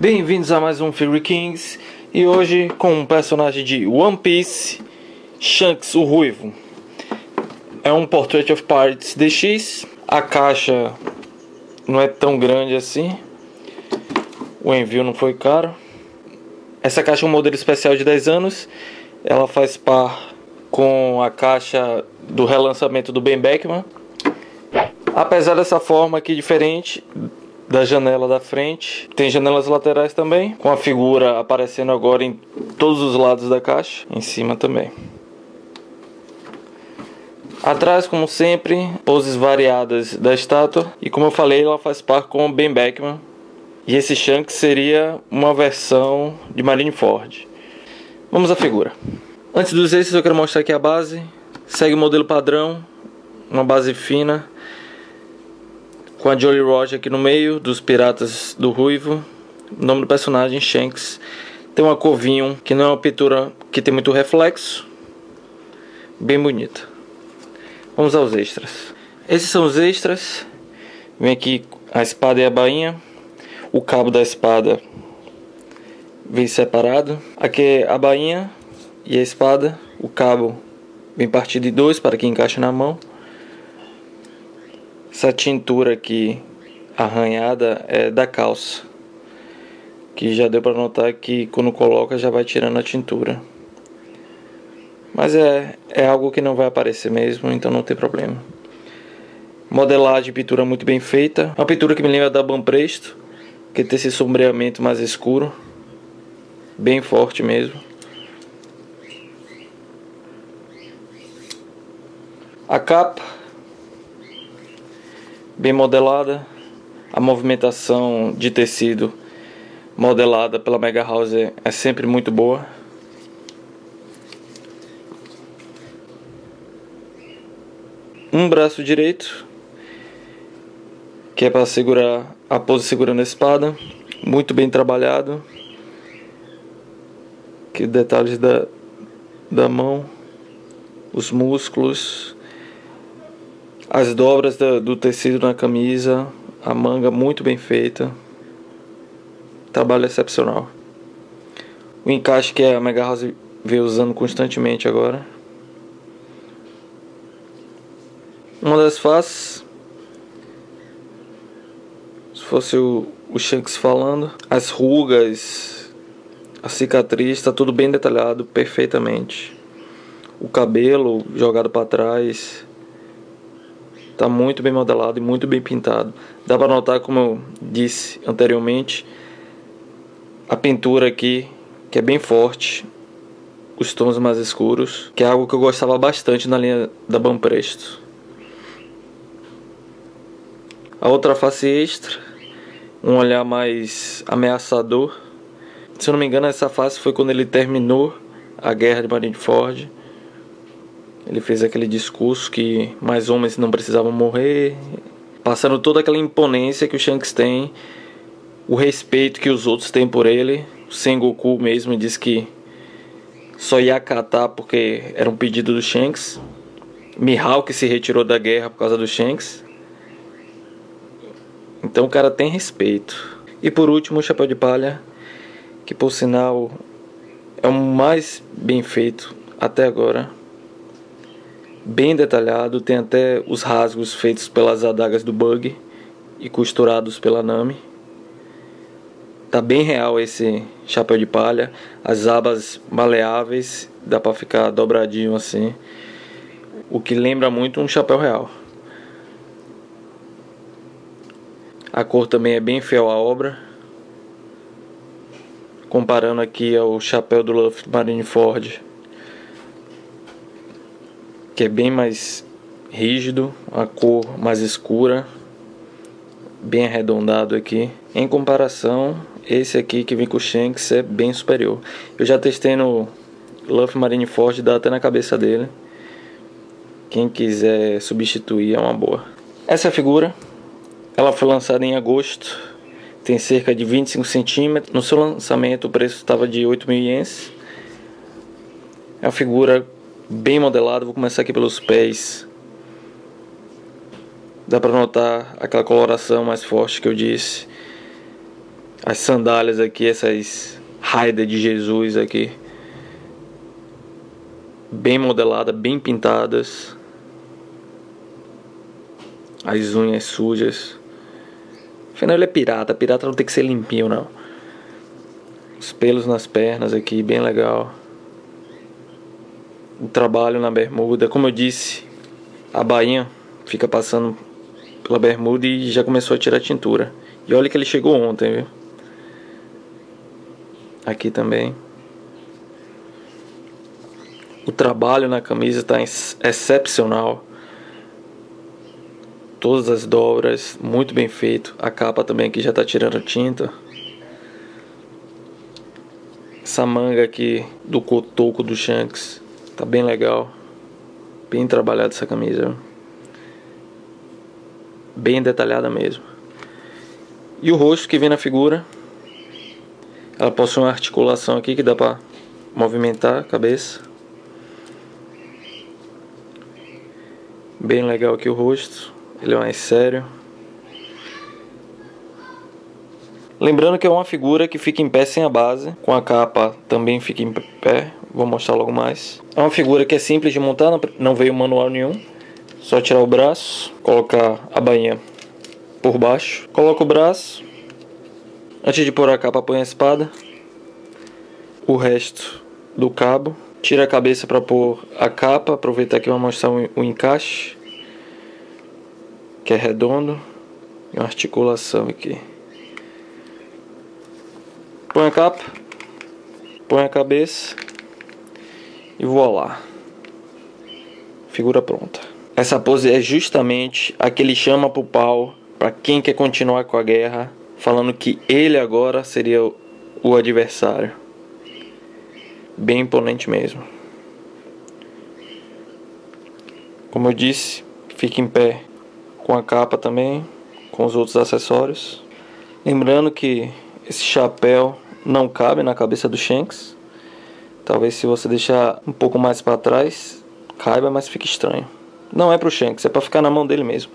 Bem-vindos a mais um Figure Kings. E hoje com um personagem de One Piece, Shanks o Ruivo. É um Portrait of Pirates DX. A caixa não é tão grande assim. O envio não foi caro. Essa caixa é um modelo especial de 10 anos. Ela faz par com a caixa do relançamento do Ben Beckman. Apesar dessa forma aqui diferente da janela da frente, tem janelas laterais também, com a figura aparecendo agora em todos os lados da caixa, em cima também. Atrás, como sempre, poses variadas da estátua, e como eu falei, ela faz par com o Ben Beckman. E esse Shanks seria uma versão de Marineford. Vamos à figura. Antes dos extras, eu quero mostrar aqui a base. Segue o modelo padrão, uma base fina, com a Jolly Roger aqui no meio, dos Piratas do Ruivo. O nome do personagem, Shanks. Tem uma cor vinho, que não é uma pintura que tem muito reflexo. Bem bonita. Vamos aos extras. Esses são os extras. Vem aqui a espada e a bainha. O cabo da espada vem separado. Aqui é a bainha e a espada. O cabo vem partido em dois para que encaixe na mão. Essa tintura aqui arranhada é da calça, que já deu para notar que quando coloca já vai tirando a tintura. Mas é algo que não vai aparecer mesmo, então não tem problema. Modelagem e pintura muito bem feita. Uma pintura que me lembra da Banpresto, que tem esse sombreamento mais escuro, bem forte mesmo. A capa bem modelada. A movimentação de tecido modelada pela Mega House é sempre muito boa. Um braço direito, que é para segurar a pose segurando a espada, muito bem trabalhado. Aqui detalhes da mão, os músculos, as dobras do tecido na camisa, a manga muito bem feita, trabalho excepcional. O encaixe que a Mega House veio usando constantemente agora. Uma das faces, se fosse o Shanks falando, as rugas, a cicatriz, está tudo bem detalhado, perfeitamente. O cabelo jogado para trás está muito bem modelado e muito bem pintado. Dá para notar, como eu disse anteriormente, a pintura aqui, que é bem forte, os tons mais escuros, que é algo que eu gostava bastante na linha da Banpresto. A outra face extra, um olhar mais ameaçador. Se eu não me engano, essa face foi quando ele terminou a guerra de Marineford. Ele fez aquele discurso que mais homens não precisavam morrer, passando toda aquela imponência que o Shanks tem, o respeito que os outros têm por ele. O Sengoku mesmo disse que só ia acatar porque era um pedido do Shanks. Mihawk se retirou da guerra por causa do Shanks. Então o cara tem respeito. E por último, o Chapéu de Palha, que por sinal é o mais bem feito até agora. Bem detalhado, tem até os rasgos feitos pelas adagas do Bug e costurados pela Nami. Tá bem real esse chapéu de palha. As abas maleáveis, dá pra ficar dobradinho assim, o que lembra muito um chapéu real. A cor também é bem fiel à obra. Comparando aqui ao chapéu do Luffy Marineford, que é bem mais rígido, a cor mais escura, bem arredondado aqui. Em comparação, esse aqui que vem com o Shanks é bem superior. Eu já testei no Luffy Marineford, dá até na cabeça dele. Quem quiser substituir é uma boa. Essa figura, ela foi lançada em agosto, tem cerca de 25 centímetros. No seu lançamento o preço estava de 8.000 ienes. É uma figura bem modelado. Vou começar aqui pelos pés. Dá para notar aquela coloração mais forte que eu disse. As sandálias aqui, essas Raider de Jesus aqui, bem modeladas, bem pintadas. As unhas sujas. Afinal ele é pirata, pirata não tem que ser limpinho não. Os pelos nas pernas aqui, bem legal. O trabalho na bermuda, como eu disse, a bainha fica passando pela bermuda e já começou a tirar a tintura. E olha que ele chegou ontem, viu? Aqui também. O trabalho na camisa está excepcional. Todas as dobras, muito bem feito. A capa também aqui já está tirando tinta. Essa manga aqui do cotoco do Shanks tá bem legal. Bem trabalhada essa camisa. Bem detalhada mesmo. E o rosto que vem na figura. Ela possui uma articulação aqui que dá para movimentar a cabeça. Bem legal aqui o rosto. Ele é mais sério. Lembrando que é uma figura que fica em pé sem a base. Com a capa também fica em pé. Vou mostrar logo mais. É uma figura que é simples de montar. Não veio manual nenhum. Só tirar o braço. Colocar a bainha por baixo. Coloca o braço. Antes de pôr a capa, põe a espada. O resto do cabo. Tira a cabeça para pôr a capa. Aproveitar que eu vou mostrar o encaixe, que é redondo. E uma articulação aqui. Põe a capa. Põe a cabeça. E voilá. Figura pronta. Essa pose é justamente a que ele chama pro pau para quem quer continuar com a guerra, falando que ele agora seria o adversário. Bem imponente mesmo. Como eu disse, fica em pé com a capa também, com os outros acessórios. Lembrando que esse chapéu não cabe na cabeça do Shanks. Talvez se você deixar um pouco mais para trás, caiba, mas fica estranho. Não é pro Shanks, é para ficar na mão dele mesmo.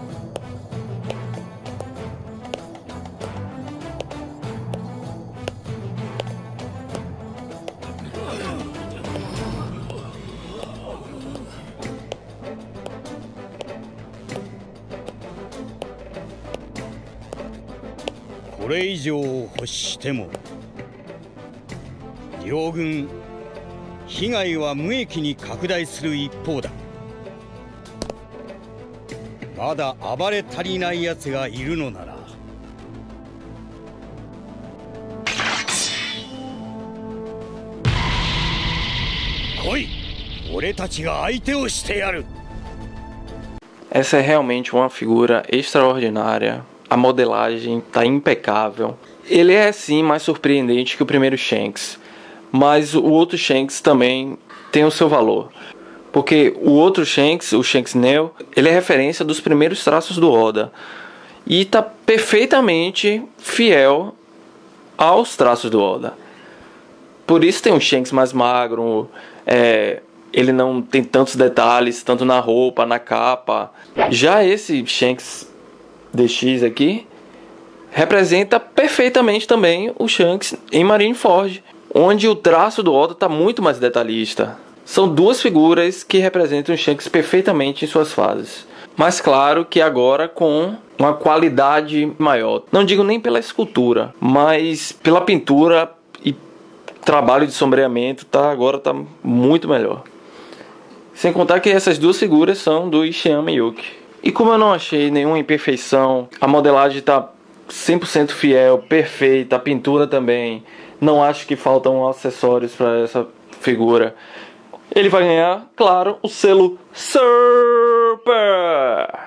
Essa é realmente uma figura extraordinária. A modelagem está impecável. Ele é sim mais surpreendente que o primeiro Shanks, mas o outro Shanks também tem o seu valor, porque o outro Shanks, o Shanks Neo, ele é referência dos primeiros traços do Oda e está perfeitamente fiel aos traços do Oda. Por isso tem um Shanks mais magro, ele não tem tantos detalhes, tanto na roupa, na capa. Já esse Shanks DX aqui representa perfeitamente também o Shanks em Marineford, onde o traço do Oda está muito mais detalhista. São duas figuras que representam o Shanks perfeitamente em suas fases, mas claro que agora com uma qualidade maior. Não digo nem pela escultura, mas pela pintura e trabalho de sombreamento, agora tá muito melhor. Sem contar que essas duas figuras são do Ishiyama Yuki. E como eu não achei nenhuma imperfeição, a modelagem está 100% fiel, perfeita, a pintura também, não acho que faltam acessórios para essa figura. Ele vai ganhar, claro, o selo Super!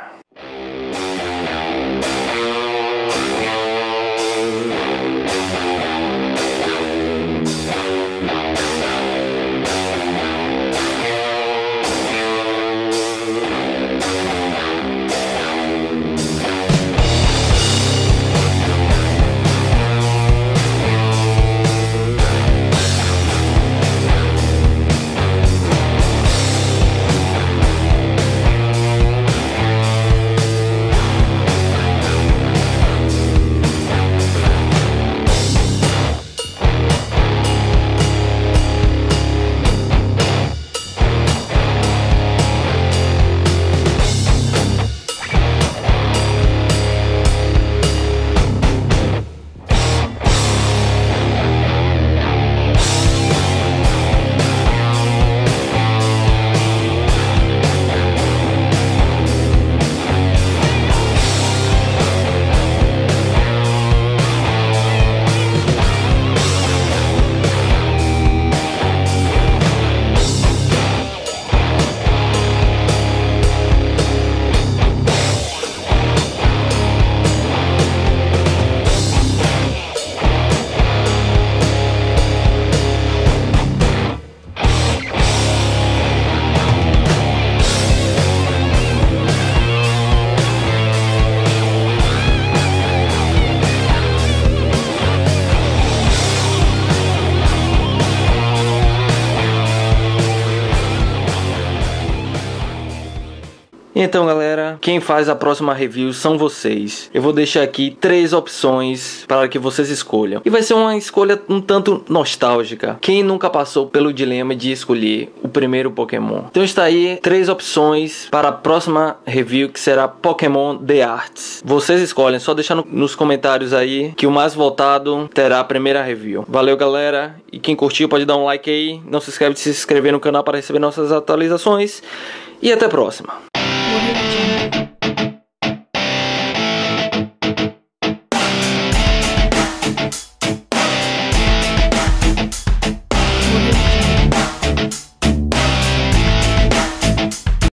Então galera, quem faz a próxima review são vocês. Eu vou deixar aqui 3 opções para que vocês escolham. E vai ser uma escolha um tanto nostálgica. Quem nunca passou pelo dilema de escolher o primeiro Pokémon? Então está aí 3 opções para a próxima review, que será Pokémon The Arts. Vocês escolhem, só deixar nos comentários aí que o mais votado terá a primeira review. Valeu galera, e quem curtiu pode dar um like aí. Não se esquece de se inscrever no canal para receber nossas atualizações. E até a próxima.